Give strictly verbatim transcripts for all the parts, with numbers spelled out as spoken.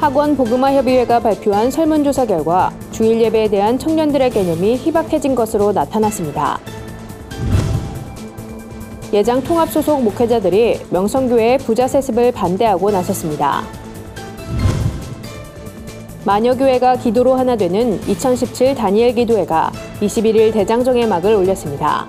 학원 복음화협의회가 발표한 설문조사 결과 주일 예배에 대한 청년들의 개념이 희박해진 것으로 나타났습니다. 예장 통합 소속 목회자들이 명성교회의 부자 세습을 반대하고 나섰습니다. 마녀교회가 기도로 하나 되는 이천십칠 다니엘 기도회가 이십일 일 대장정의 막을 올렸습니다.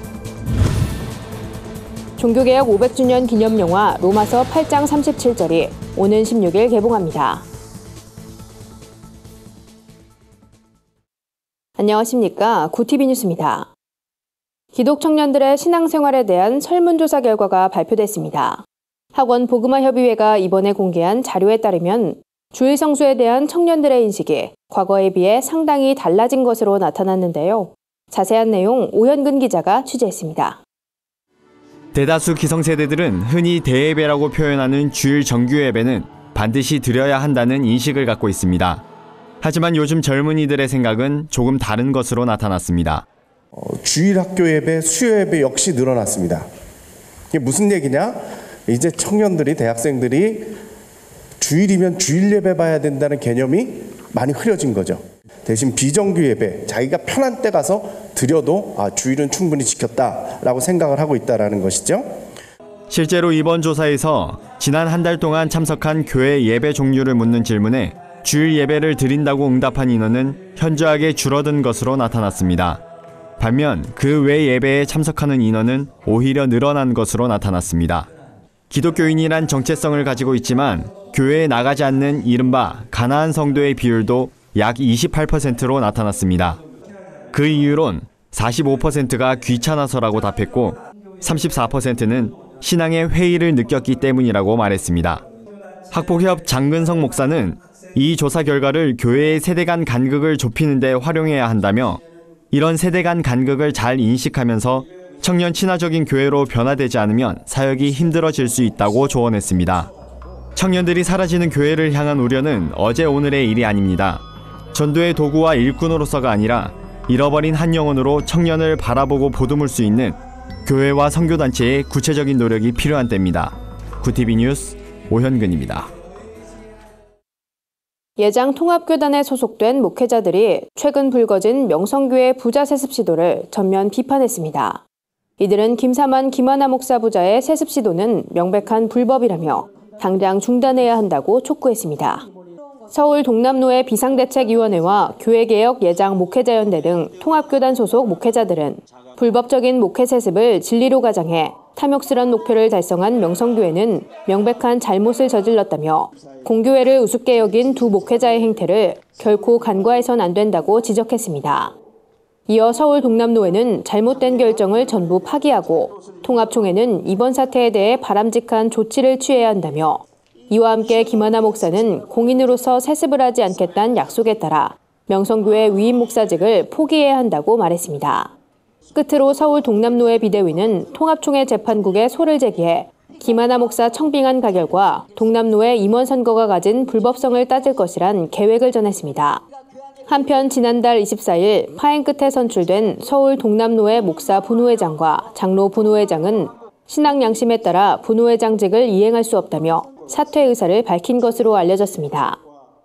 종교개혁 오백 주년 기념 영화 로마서 팔 장 삼십칠 절이 오는 십육 일 개봉합니다. 안녕하십니까. 구티비 뉴스입니다. 기독 청년들의 신앙생활에 대한 설문조사 결과가 발표됐습니다. 학원 복음화협의회가 이번에 공개한 자료에 따르면 주일 성수에 대한 청년들의 인식이 과거에 비해 상당히 달라진 것으로 나타났는데요. 자세한 내용 오현근 기자가 취재했습니다. 대다수 기성세대들은 흔히 대예배라고 표현하는 주일 정규 예배는 반드시 드려야 한다는 인식을 갖고 있습니다. 하지만 요즘 젊은이들의 생각은 조금 다른 것으로 나타났습니다. 어, 주일 학교 예배, 수요 예배 역시 늘어났습니다. 이게 무슨 얘기냐? 이제 청년들이, 대학생들이 주일이면 주일 예배 봐야 된다는 개념이 많이 흐려진 거죠. 대신 비정규 예배, 자기가 편한 때 가서 드려도 아, 주일은 충분히 지켰다라고 생각을 하고 있다는 것이죠. 실제로 이번 조사에서 지난 한 달 동안 참석한 교회 예배 종류를 묻는 질문에 주일 예배를 드린다고 응답한 인원은 현저하게 줄어든 것으로 나타났습니다. 반면 그 외 예배에 참석하는 인원은 오히려 늘어난 것으로 나타났습니다. 기독교인이란 정체성을 가지고 있지만 교회에 나가지 않는 이른바 가나안 성도의 비율도 약 이십팔 퍼센트로 나타났습니다. 그 이유론 사십오 퍼센트가 귀찮아서라고 답했고 삼십사 퍼센트는 신앙의 회의를 느꼈기 때문이라고 말했습니다. 학복협 장근성 목사는 이 조사 결과를 교회의 세대 간 간극을 좁히는 데 활용해야 한다며 이런 세대 간 간극을 잘 인식하면서 청년 친화적인 교회로 변화되지 않으면 사역이 힘들어질 수 있다고 조언했습니다. 청년들이 사라지는 교회를 향한 우려는 어제 오늘의 일이 아닙니다. 전도의 도구와 일꾼으로서가 아니라 잃어버린 한 영혼으로 청년을 바라보고 보듬을 수 있는 교회와 선교단체의 구체적인 노력이 필요한 때입니다. 구티비 뉴스 오현근입니다. 예장 통합교단에 소속된 목회자들이 최근 불거진 명성교회 부자 세습 시도를 전면 비판했습니다. 이들은 김사만 김하나 목사 부자의 세습 시도는 명백한 불법이라며 당장 중단해야 한다고 촉구했습니다. 서울 동남노회 비상대책위원회와 교회개혁 예장 목회자연대 등 통합교단 소속 목회자들은 불법적인 목회 세습을 진리로 가장해 탐욕스런 목표를 달성한 명성교회는 명백한 잘못을 저질렀다며 공교회를 우습게 여긴 두 목회자의 행태를 결코 간과해선 안 된다고 지적했습니다. 이어 서울 동남노회는 잘못된 결정을 전부 파기하고 통합총회는 이번 사태에 대해 바람직한 조치를 취해야 한다며 이와 함께 김하나 목사는 공인으로서 세습을 하지 않겠다는 약속에 따라 명성교회 위임 목사직을 포기해야 한다고 말했습니다. 끝으로 서울 동남노회 비대위는 통합총회 재판국에 소를 제기해 김하나 목사 청빙안 가결과 동남노회 임원 선거가 가진 불법성을 따질 것이란 계획을 전했습니다. 한편 지난달 이십사 일 파행 끝에 선출된 서울 동남노회 목사 분우회장과 장로 분우회장은 신앙 양심에 따라 분우회장직을 이행할 수 없다며 사퇴 의사를 밝힌 것으로 알려졌습니다.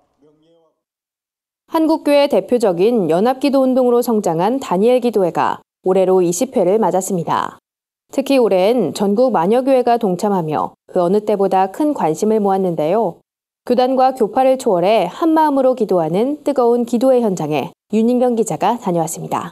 한국교회 대표적인 연합기도운동으로 성장한 다니엘 기도회가 올해로 이십 회를 맞았습니다. 특히 올해엔 전국 마녀교회가 동참하며 그 어느 때보다 큰 관심을 모았는데요. 교단과 교파를 초월해 한마음으로 기도하는 뜨거운 기도회 현장에 윤인경 기자가 다녀왔습니다.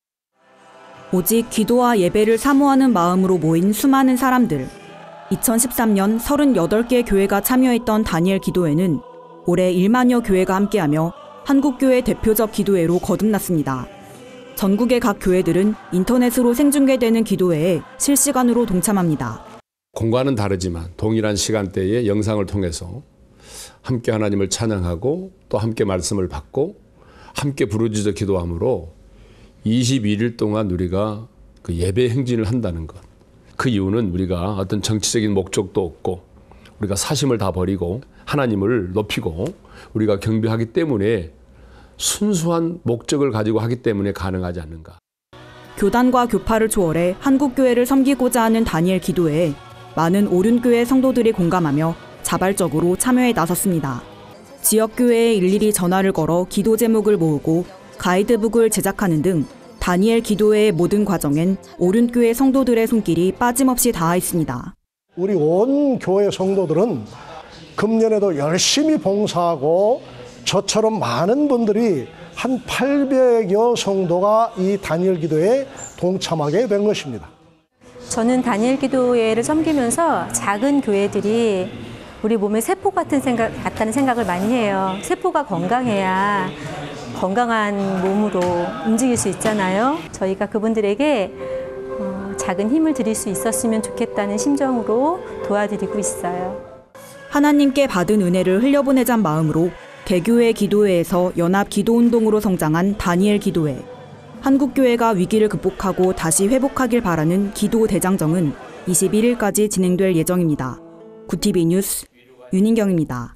오직 기도와 예배를 사모하는 마음으로 모인 수많은 사람들. 이천십삼 년 서른여덟 개 교회가 참여했던 다니엘 기도회는 올해 일만여 교회가 함께하며 한국교회 대표적 기도회로 거듭났습니다. 전국의 각 교회들은 인터넷으로 생중계되는 기도회에 실시간으로 동참합니다. 공간은 다르지만 동일한 시간대에 영상을 통해서 함께 하나님을 찬양하고 또 함께 말씀을 받고 함께 부르짖어 기도함으로 이십일 일 동안 우리가 그 예배 행진을 한다는 것. 그 이유는 우리가 어떤 정치적인 목적도 없고 우리가 사심을 다 버리고 하나님을 높이고 우리가 경배하기 때문에 순수한 목적을 가지고 하기 때문에 가능하지 않는가. 교단과 교파를 초월해 한국교회를 섬기고자 하는 다니엘 기도회에 많은 오륜교회 성도들이 공감하며 자발적으로 참여에 나섰습니다. 지역교회에 일일이 전화를 걸어 기도 제목을 모으고 가이드북을 제작하는 등 다니엘 기도회의 모든 과정엔 오륜교회 성도들의 손길이 빠짐없이 닿아 있습니다. 우리 온 교회 성도들은 금년에도 열심히 봉사하고 저처럼 많은 분들이 한 팔백여 성도가 이 다니엘 기도회에 동참하게 된 것입니다. 저는 다니엘 기도회를 섬기면서 작은 교회들이 우리 몸에 세포 같은 생각, 같다는 생각을 많이 해요. 세포가 건강해야 건강한 몸으로 움직일 수 있잖아요. 저희가 그분들에게 어, 작은 힘을 드릴 수 있었으면 좋겠다는 심정으로 도와드리고 있어요. 하나님께 받은 은혜를 흘려보내자는 마음으로 개교회 기도회에서 연합 기도운동으로 성장한 다니엘 기도회. 한국교회가 위기를 극복하고 다시 회복하길 바라는 기도 대장정은 이십일 일까지 진행될 예정입니다. 구티비 뉴스 윤인경입니다.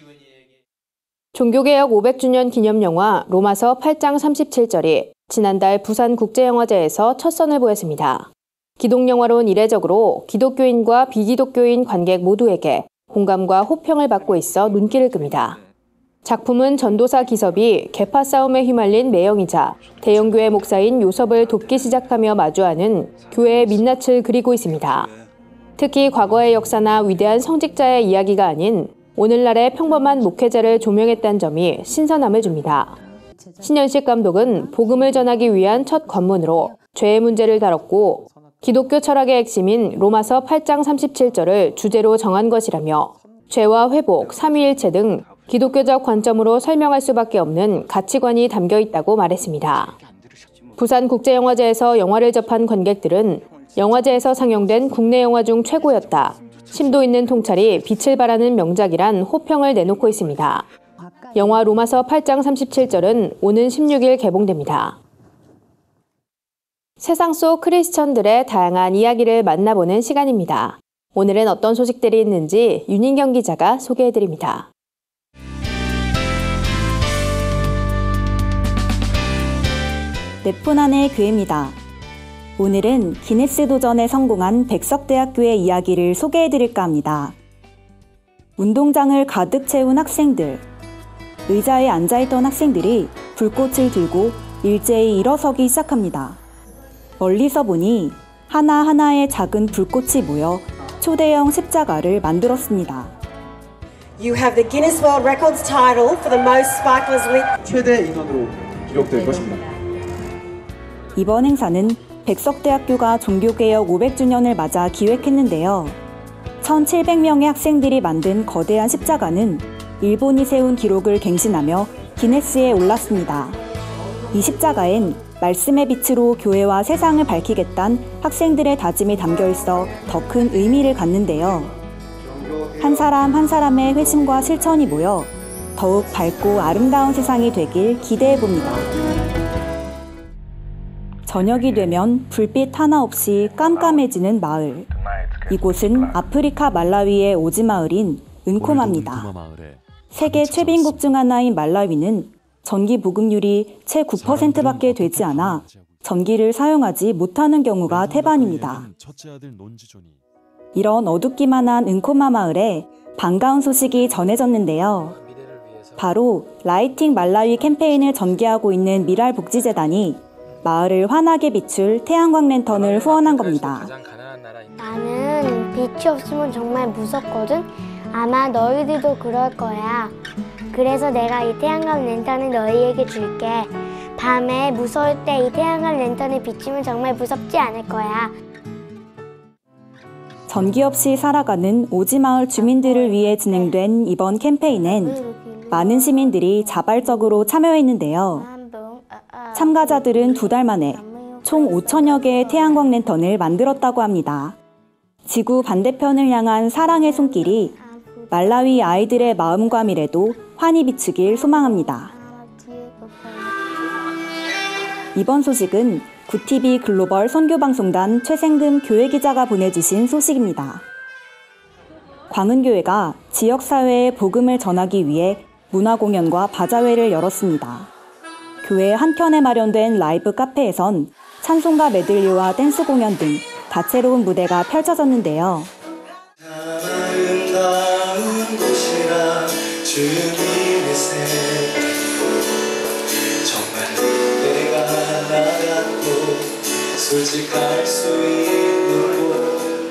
종교개혁 오백 주년 기념영화 로마서 팔 장 삼십칠 절이 지난달 부산국제영화제에서 첫 선을 보였습니다. 기독영화로는 이례적으로 기독교인과 비기독교인 관객 모두에게 공감과 호평을 받고 있어 눈길을 끕니다. 작품은 전도사 기섭이 계파 싸움에 휘말린 매형이자 대형교회 목사인 요섭을 돕기 시작하며 마주하는 교회의 민낯을 그리고 있습니다. 특히 과거의 역사나 위대한 성직자의 이야기가 아닌 오늘날의 평범한 목회자를 조명했다는 점이 신선함을 줍니다. 신현식 감독은 복음을 전하기 위한 첫 관문으로 죄의 문제를 다뤘고 기독교 철학의 핵심인 로마서 팔 장 삼십칠 절을 주제로 정한 것이라며 죄와 회복, 삼위일체 등 기독교적 관점으로 설명할 수밖에 없는 가치관이 담겨 있다고 말했습니다. 부산국제영화제에서 영화를 접한 관객들은 영화제에서 상영된 국내 영화 중 최고였다. 심도 있는 통찰이 빛을 발하는 명작이란 호평을 내놓고 있습니다. 영화 로마서 팔 장 삼십칠 절은 오는 십육 일 개봉됩니다. 세상 속 크리스천들의 다양한 이야기를 만나보는 시간입니다. 오늘은 어떤 소식들이 있는지 윤인경 기자가 소개해드립니다. 네푼안의 교회입니다. 오늘은 기네스 도전에 성공한 백석대학교의 이야기를 소개해드릴까 합니다. 운동장을 가득 채운 학생들, 의자에 앉아있던 학생들이 불꽃을 들고 일제히 일어서기 시작합니다. 멀리서 보니 하나하나의 작은 불꽃이 모여 초대형 십자가를 만들었습니다. You have the Guinness World Records title for the most sparklers lit. 최대 인원으로 기록될 것입니다. 이번 행사는 백석대학교가 종교개혁 오백 주년을 맞아 기획했는데요. 천칠백 명의 학생들이 만든 거대한 십자가는 일본이 세운 기록을 갱신하며 기네스에 올랐습니다. 이 십자가엔 말씀의 빛으로 교회와 세상을 밝히겠다는 학생들의 다짐이 담겨 있어 더 큰 의미를 갖는데요. 한 사람 한 사람의 회심과 실천이 모여 더욱 밝고 아름다운 세상이 되길 기대해 봅니다. 저녁이 되면 불빛 하나 없이 깜깜해지는 마을. 이곳은 아프리카 말라위의 오지 마을인 은코마입니다. 세계 최빈국 중 하나인 말라위는 전기 보급률이 채 구 퍼센트밖에 되지 않아 전기를 사용하지 못하는 경우가 태반입니다. 이런 어둡기만 한 은코마 마을에 반가운 소식이 전해졌는데요. 바로 라이팅 말라위 캠페인을 전개하고 있는 미랄복지재단이 마을을 환하게 비출 태양광 랜턴을 후원한 겁니다. 나는 빛이 없으면 정말 무섭거든? 아마 너희들도 그럴 거야. 그래서 내가 이 태양광 랜턴을 너희에게 줄게. 밤에 무서울 때 이 태양광 랜턴을 비추면 정말 무섭지 않을 거야. 전기 없이 살아가는 오지마을 주민들을 위해 진행된 이번 캠페인엔 많은 시민들이 자발적으로 참여했는데요. 참가자들은 두 달 만에 총 오천여 개의 태양광 랜턴을 만들었다고 합니다. 지구 반대편을 향한 사랑의 손길이 말라위 아이들의 마음과 미래도 환히 비추길 소망합니다. 이번 소식은 구티비 글로벌 선교방송단 최생금 교회기자가 보내주신 소식입니다. 광은교회가 지역사회에 복음을 전하기 위해 문화공연과 바자회를 열었습니다. 교회 한켠에 마련된 라이브 카페에선 찬송가 메들리와 댄스 공연 등 다채로운 무대가 펼쳐졌는데요. 아름다운 곳이라 주님의 솔직할 수 있는 곳.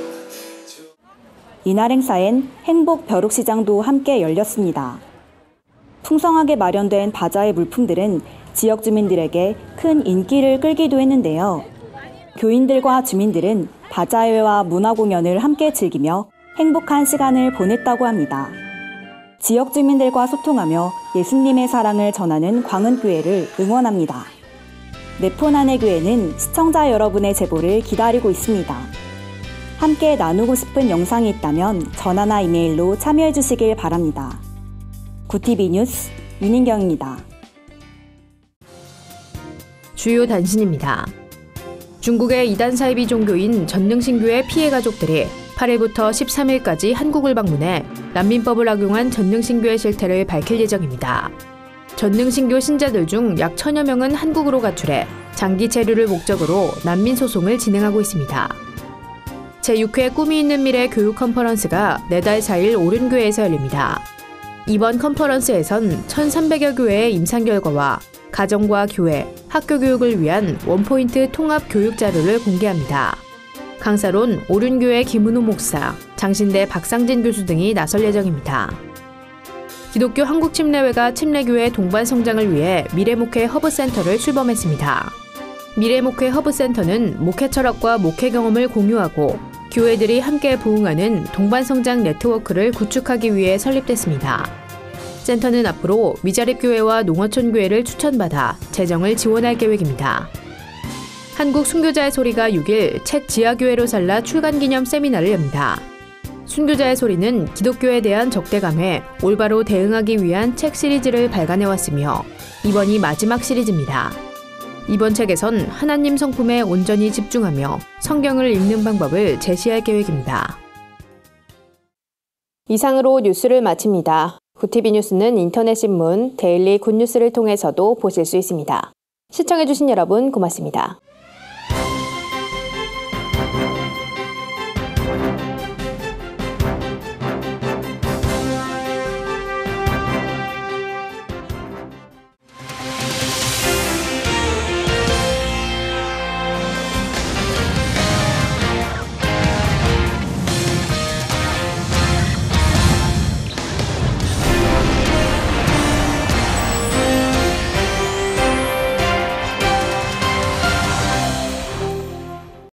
이날 행사엔 행복 벼룩시장도 함께 열렸습니다. 풍성하게 마련된 바자회 물품들은 지역 주민들에게 큰 인기를 끌기도 했는데요. 교인들과 주민들은 바자회와 문화공연을 함께 즐기며 행복한 시간을 보냈다고 합니다. 지역 주민들과 소통하며 예수님의 사랑을 전하는 광은교회를 응원합니다. 네포난의 교회는 시청자 여러분의 제보를 기다리고 있습니다. 함께 나누고 싶은 영상이 있다면 전화나 이메일로 참여해 주시길 바랍니다. 구티비 뉴스 윤인경입니다. 주요 단신입니다. 중국의 이단 사이비 종교인 전능신교의 피해 가족들이 팔 일부터 십삼 일까지 한국을 방문해 난민법을 악용한 전능신교의 실태를 밝힐 예정입니다. 전능신교 신자들 중 약 천여 명은 한국으로 가출해 장기 체류를 목적으로 난민 소송을 진행하고 있습니다. 제육 회 꿈이 있는 미래 교육 컨퍼런스가 내달 사 일 오른교회에서 열립니다. 이번 컨퍼런스에선 천삼백여 교회의 임상 결과와 가정과 교회, 학교 교육을 위한 원포인트 통합 교육 자료를 공개합니다. 강사론 오륜교회 김은호 목사, 장신대 박상진 교수 등이 나설 예정입니다. 기독교 한국침례회가 침례교회 동반 성장을 위해 미래목회 허브센터를 출범했습니다. 미래목회 허브센터는 목회 철학과 목회 경험을 공유하고 교회들이 함께 부흥하는 동반성장 네트워크를 구축하기 위해 설립됐습니다. 센터는 앞으로 미자립교회와 농어촌교회를 추천받아 재정을 지원할 계획입니다. 한국 순교자의 소리가 육 일 책 지하교회로 살라 출간기념 세미나를 엽니다. 순교자의 소리는 기독교에 대한 적대감에 올바로 대응하기 위한 책 시리즈를 발간해왔으며 이번이 마지막 시리즈입니다. 이번 책에선 하나님 성품에 온전히 집중하며 성경을 읽는 방법을 제시할 계획입니다. 이상으로 뉴스를 마칩니다. 구티비 뉴스는 인터넷 신문 데일리 굿뉴스를 통해서도 보실 수 있습니다. 시청해주신 여러분 고맙습니다.